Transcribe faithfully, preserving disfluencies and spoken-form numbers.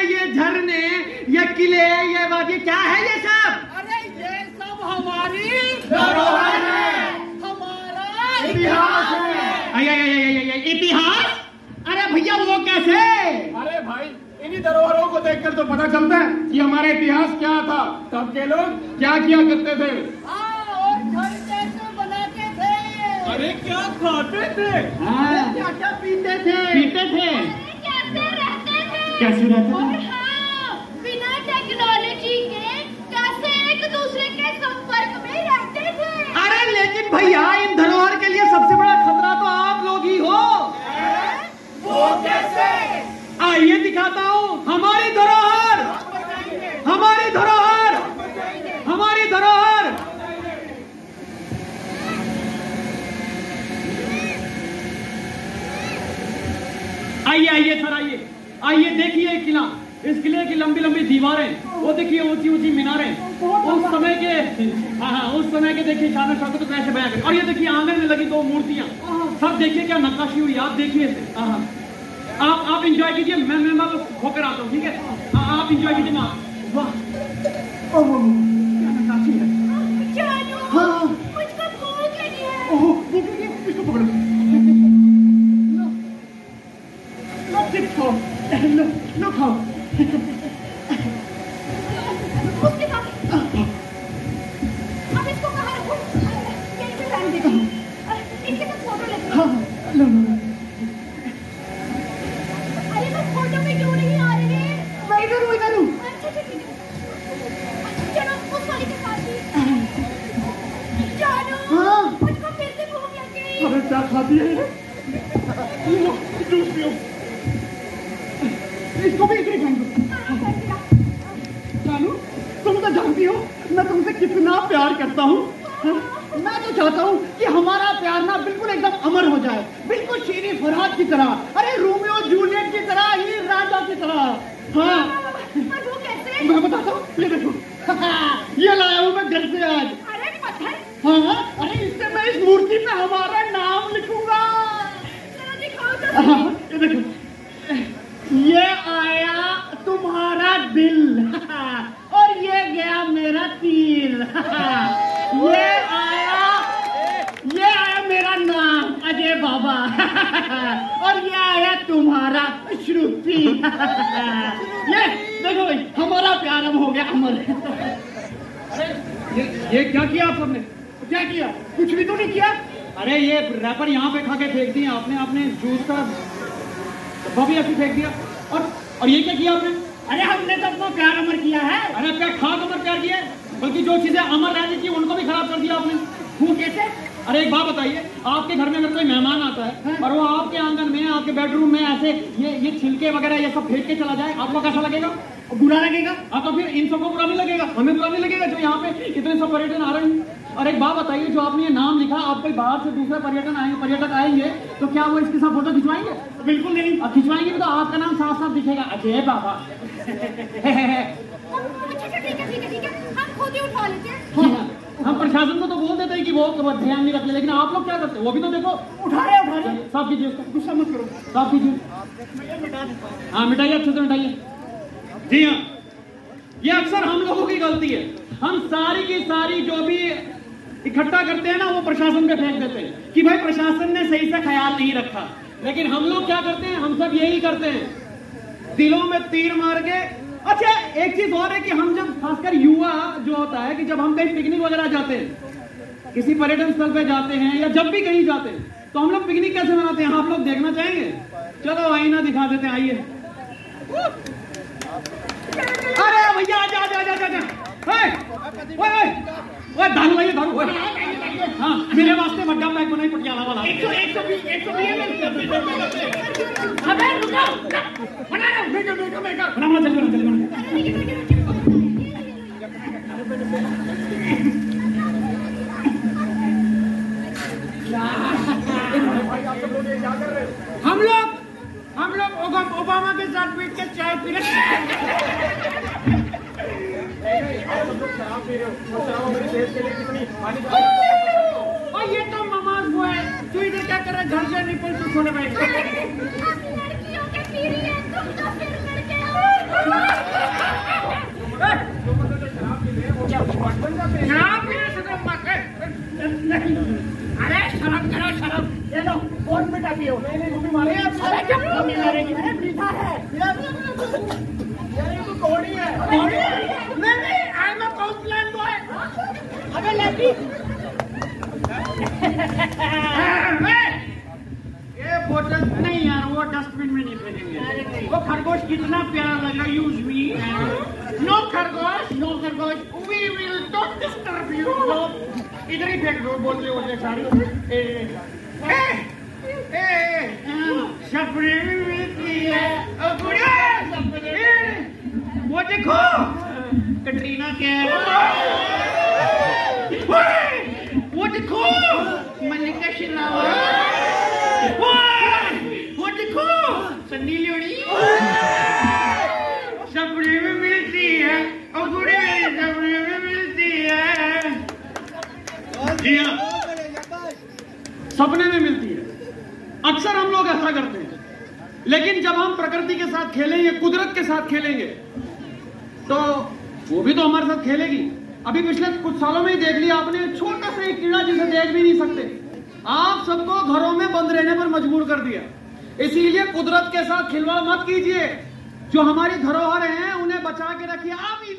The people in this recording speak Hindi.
ये झरने, ये किले, ये वादी, क्या है ये सब? अरे ये सब हमारी धरोहर है, हमारा इतिहास है। इतिहास? अरे भैया वो कैसे? अरे भाई इन्हीं धरोहरों को देखकर तो पता चलता है कि हमारा इतिहास क्या था, तब के लोग क्या किया करते थे। हाँ, और घर कैसे बनाते थे, अरे क्या खाते थे, हाँ, क्या क्या पीते थे, पीते थे, कैसे रहते थे, कैसे रहते और थे? हाँ, बिना टेक्नोलॉजी के कैसे एक दूसरे के संपर्क में रहते थे। अरे लेकिन भैया इन धरोहर के लिए सबसे बड़ा खतरा तो आप लोग ही हो। वो कैसे? आइए दिखाता हूँ हमारी धरोहर, हमारी धरोहर, हमारी धरोहर। आइए आइए सर, आइए आइए, देखिए किला, इस किले की लंबी लंबी दीवारें, वो देखिए ऊंची ऊंची मीनारें, उस समय के, हाँ हाँ उस समय के देखिए शान शौकत तो कैसे बयां करें। और ये देखिए आंगन में लगी दो मूर्तियां, सब देखिए क्या नक्काशी हुई, आप देखिए इसे। हाँ आप आप इंजॉय कीजिए, मैं मैं मैं बस होकर आता हूँ, ठीक है? हाँ आप इंजॉय कीजिए ना। वाह ओह क्या नक्काशी है। जानू, हाँ मुझको भूख लगी है। ओह भूख लगी है, इसको पकड़ो। लो लो चिप्स खाओ, लो लो खाओ। उसके साथ अब इसको कहाँ रखूं? कैसे रहने देती हूँ? इसके साथ फोटो लेती हूँ। हाँ लो लो। अरे मैं फोटो में क्यों नहीं आ रही है? मैं इधर हूँ, इधर हूँ। अच्छा अच्छा ठीक है, चलो उस वाली के साथ ही। जानू, हाँ। मुझको फिर से भूख लग गई। अरे क्या खाती है? लो जूस पियो, इसको भी इतनी खाएंगे। जानू तुम तो जानती हो मैं तुमसे कितना प्यार करता हूँ। मैं तो चाहता हूँ कि हमारा प्यार ना बिल्कुल एकदम अमर हो जाए, बिल्कुल शीरी फरहाद की तरह, अरे रोमियो जूलियट की तरह, ही राजा की तरह। हाँ पर वो कैसे? मैं बताता हूँ, ये देखो ये लाया हूँ मैं घर से आज। अरे पत्थर, हाँ अरे इससे मैं इस मूर्ति पे हमारा नाम लिखूंगा। चलो दिखाओ तो। हाँ, ये देखो, ये आया तुम्हारा दिल और ये गया मेरा तीर। ये आया, ये आया मेरा नाम अजय बाबा और ये आया तुम्हारा श्रुति। ये देखो भाई हमारा प्यार अब हो गया अमर। ये ये क्या किया आप सबने? क्या किया? कुछ भी तो नहीं किया। अरे ये रैपर यहाँ पे खा के फेंक दिया आपने, आपने जूस का डब्बा भी ऐसे फेंक दिया। और और ये क्या किया आपने? अरे हमने तो अपना प्यार अमर किया है। अरे प्यार खा अमर प्यार किया है, बल्कि जो चीजें अमर रहनी थी उनको भी खराब कर दिया आपने। वो कैसे? अरे एक बात बताइए, आपके घर में अगर कोई मेहमान आता है और वो आपके आंगन में, आपके बेडरूम में ऐसे ये ये छिलके वगैरह ये सब फेंक के चला जाए, आपको कैसा लगेगा? बुरा लगेगा। हाँ तो फिर इन सबको बुरा नहीं लगेगा, हमें बुरा नहीं लगेगा जो यहाँ पे इतने सब पर्यटन आ रहे हैं। और एक बात बताइए, जो आपने ये नाम लिखा, आप कोई बाहर से दूसरे पर्यटन आएंगे पर्यटक आएंगे तो क्या वो इसके साथ फोटो खिंचवाएंगे? बिल्कुल नहीं। और खिंचवाएंगे तो आपका नाम साफ साफ दिखेगा, अजय बाबा। अच्छा ठीक है ठीक है ठीक है, हम खुद ही उठा लेते हैं। हम प्रशासन को तो बोल देते हैं कि वो ध्यान नहीं रखते, लेकिन आप लोग क्या करते हैं? वो भी तो देखो, उठा रहे उठा रहे। साफ कीजिए उसको, गुस्सा मत करो, साफ कीजिए। हाँ मिटाइए, अच्छे से मिटाइए। जी हाँ, ये अक्सर हम लोगों की गलती है, हम सारी की सारी जो भी इकट्ठा करते हैं ना वो प्रशासन पे फेंक देते हैं कि भाई प्रशासन ने सही से ख्याल नहीं रखा। लेकिन हम लोग क्या करते हैं? हम सब यही करते हैं, दिलों में तीर मार के। अच्छा एक चीज और है कि हम जब, खासकर युवा जो होता है, कि जब हम कहीं पिकनिक वगैरह जाते हैं, किसी पर्यटन स्थल पे जाते हैं या जब भी कहीं जाते हैं, तो हम लोग पिकनिक कैसे मनाते हैं आप लोग देखना चाहेंगे? चलो आईना दिखा देते हैं, आइए। अरे भैया आजा आजा आजा आजा, ओए दारू लाइए, दारू। हाँ मेरे वास्ते बड्डा पैक बनाई पटियाला वाला। एक सौ एक सौ बीस एक सौ बीस। अबे रुको, बना रहा हूँ, देखो देखो देखो, बना बना जल्दी बना जल्दी बना। हम लोग हम लोग ओबामा के साथ बैठ के चाय पी रहे हैं। और ये तो ममाज वो है, तू इधर क्या कर रहा है? घर से निकल, तू सोने बैठ। लड़कियों के पीरियड, तुम तो फिर लड़के हो। पियो। नहीं नहीं मम्मी मारे आप। अरे क्या मम्मी मारेगी? अरे मीठा है। यार ये तो कौड़ी है। कौड़ी है? नहीं नहीं, I am a counsellor boy. अबे लड़की। ये बोतल नहीं यार, वो डस्टबिन में नहीं फेंकेंगे। वो खरगोश कितना प्यारा लगा, यूज मी। नो खरगोश, नो खरगोश, we will don't disturb you. इधर ही फेंक दो बोतलें वोतलें सारी। ए, ए, ए, सपने में मिलती है ओ गुड़िया, सपने। वो देखो कटरीना कैफ, वो देखो मल्लिका शेरावत, वो देखो सन्नी लियोनी। सपने में मिलती है और गुड़िया सपने में मिलती है। जी हाँ, सपने में मिलती है। अक्सर हम लोग ऐसा करते हैं, लेकिन जब हम प्रकृति के साथ खेलेंगे, कुदरत के साथ खेलेंगे, तो वो भी तो हमारे साथ खेलेगी। अभी पिछले कुछ सालों में ही देख लिया आपने, छोटा सा एक कीड़ा जिसे देख भी नहीं सकते, आप सबको घरों में बंद रहने पर मजबूर कर दिया। इसीलिए कुदरत के साथ खिलवाड़ मत कीजिए। जो हमारी धरोहर हैं उन्हें बचा के रखिए। आप